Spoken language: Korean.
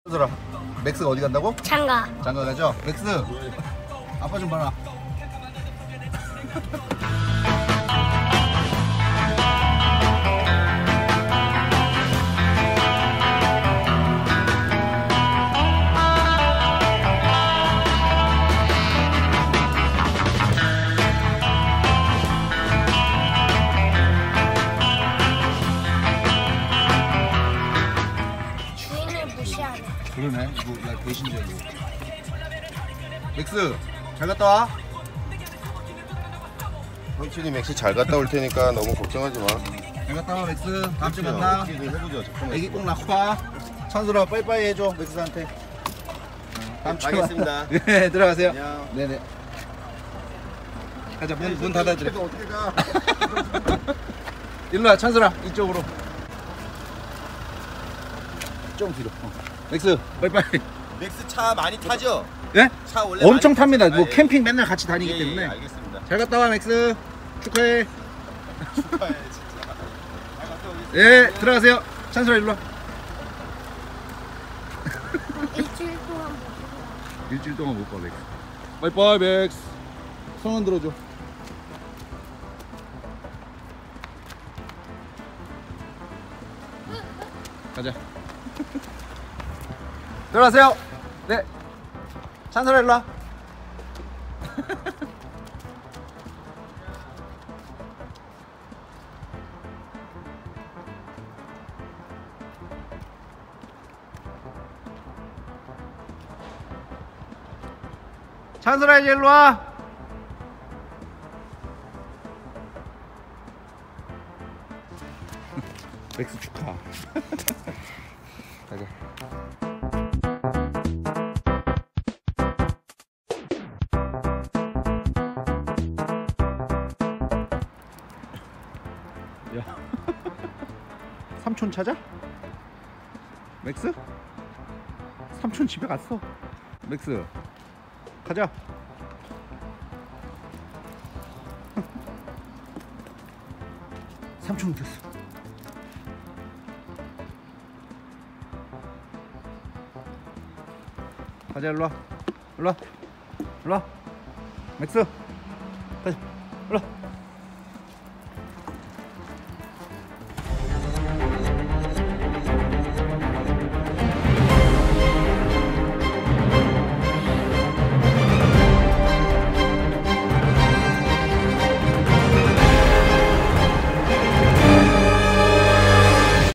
얘들아, 맥스가 어디 간다고? 장가. 장가 가죠? 맥스, 아빠 좀 봐라. 주인을 무시하네. 그러네. 이거 야 배신자 이거. 맥스, 잘 갔다 와. 형친이 맥스 잘 갔다 올 테니까 너무 걱정하지 마. 잘 갔다 와 맥스. 다음 주에 만나. 어떻게 좀 해보자. 잠깐만. 애기 꼭 낳고 봐. 찬솔아 빠이빠이 해줘 맥스한테. 다음 주에 가겠습니다. 만나. 네, 들어가세요. 안녕. 네네. 가자, 문 닫아드려. 어떻게 가? 일로 와 찬솔아, 이쪽으로. 좀 뒤로. 맥스 빠이빠이. 맥스 차 많이 타죠? 예? 차 원래 엄청 많이 탑니다. 타죠? 뭐 예. 캠핑 맨날 같이 다니기 예, 때문에. 예, 알겠습니다. 잘 갔다 와 맥스. 축하해. 축하해 진짜. 잘 갔다 오겠습니다. 예, 들어가세요. 찬솔아 일로 와. 일주일 동안 못 봐. 일주일 동안 못 봐 맥스. 빠이빠이 맥스. 손 흔들어줘. 가자. 들어가세요. 네. 찬솔아 일로 와. 찬솔아 이제 일로 와. 맥스 축하. 가자. 야. 삼촌 찾아? 맥스? 삼촌 집에 갔어. 맥스. 가자. 삼촌 됐어. 가자 일로 와. 일로 와. 일로 와. 맥스. 가자. 일로 와.